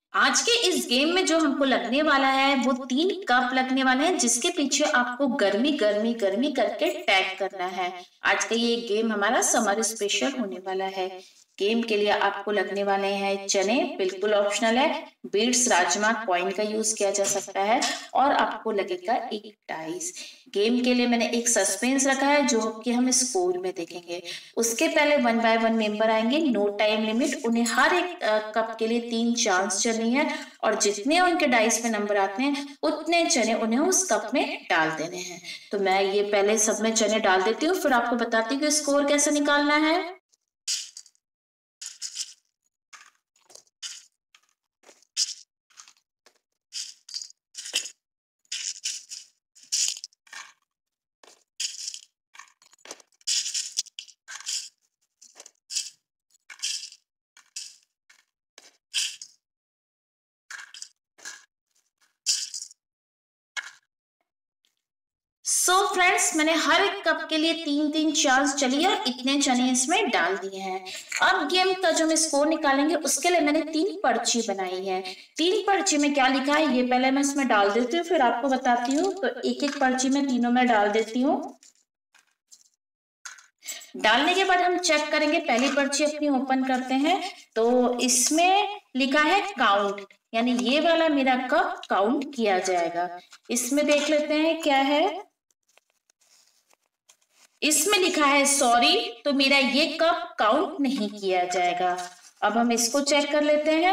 आज के इस गेम में जो हमको लगने वाला है वो 3 कप लगने वाले हैं जिसके पीछे आपको गर्मी गर्मी गर्मी करके टैग करना है। आज का ये गेम हमारा समर स्पेशल होने वाला है। गेम के लिए आपको लगने वाले हैं चने, बिल्कुल ऑप्शनल है। बीट्स, राजमा, कॉइन का यूज किया जा सकता है और आपको लगेगा एक डाइस। गेम के लिए मैंने एक सस्पेंस रखा है जो कि हम स्कोर में देखेंगे। उसके पहले 1 बाय 1 मेंबर आएंगे, नो टाइम लिमिट। उन्हें हर एक कप के लिए 3 चांस चलनी है और जितने उनके डाइस में नंबर आते हैं उतने चने उन्हें उस कप में डाल देने हैं। तो मैं ये पहले सब में चने डाल देती हूँ, फिर आपको बताती हूँ कि स्कोर कैसे निकालना है। फ्रेंड्स, मैंने हर एक कप के लिए 3-3 चांस चली और इतने चने इसमें डाल दिए हैं। अब गेम का जो हम स्कोर निकालेंगे उसके लिए मैंने 3 पर्ची बनाई है। 3 पर्ची में क्या लिखा है ये पहले मैं इसमें डाल देती हूँ, फिर आपको बताती हूँ। तो एक एक पर्ची में तीनों में डाल देती हूँ। डालने के बाद हम चेक करेंगे। पहली पर्ची अपनी ओपन करते हैं तो इसमें लिखा है काउंट, यानी ये वाला मेरा कप काउंट किया जाएगा। इसमें देख लेते हैं क्या है। इसमें लिखा है सॉरी, तो मेरा ये कप काउंट नहीं किया जाएगा। अब हम इसको चेक कर लेते हैं।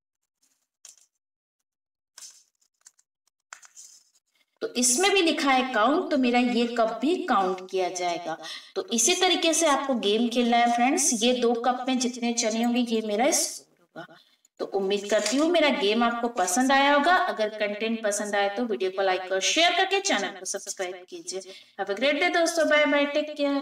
तो इसमें भी लिखा है काउंट, तो मेरा ये कप भी काउंट किया जाएगा। तो इसी तरीके से आपको गेम खेलना है फ्रेंड्स। ये 2 कप में जितने चने होंगे ये मेरा स्कोर होगा। तो उम्मीद करती हूँ मेरा गेम आपको पसंद आया होगा। अगर कंटेंट पसंद आए तो वीडियो को लाइक और शेयर करके चैनल को सब्सक्राइब कीजिए। हैव अ ग्रेट डे दोस्तों, बाय बाय, टेक केयर।